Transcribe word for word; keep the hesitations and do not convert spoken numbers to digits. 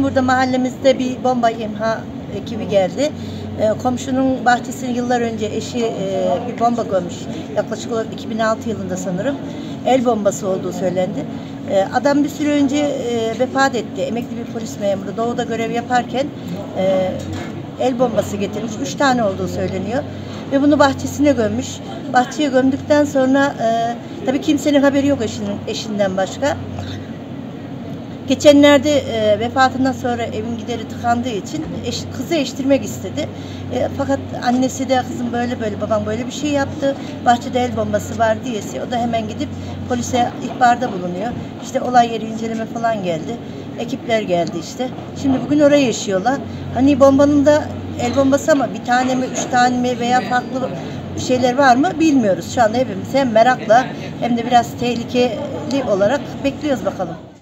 burada mahallemizde bir bomba imha ekibi geldi. E, komşunun bahçesini yıllar önce eşi e, bir bomba koymuş. Yaklaşık olarak iki bin altı yılında sanırım. El bombası olduğu söylendi. E, adam bir süre önce e, vefat etti. Emekli bir polis memuru. Doğu'da görev yaparken e, el bombası getirmiş. Üç tane olduğu söyleniyor. Ve bunu bahçesine gömmüş. Bahçeye gömdükten sonra e, tabii kimsenin haberi yok eşinin, eşinden başka. Geçenlerde e, vefatından sonra evin gideri tıkandığı için eş, kızı eştirmek istedi. E, fakat annesi de kızım böyle böyle babam böyle bir şey yaptı. Bahçede el bombası var diyesi. O da hemen gidip polise ihbarda bulunuyor. İşte olay yeri inceleme falan geldi. Ekipler geldi işte. Şimdi bugün oraya yaşıyorlar. Hani bombanın da el bombası ama bir tane mi, üç tane mi veya farklı şeyler var mı bilmiyoruz. Şu anda hepimiz hem merakla hem de biraz tehlikeli olarak bekliyoruz bakalım.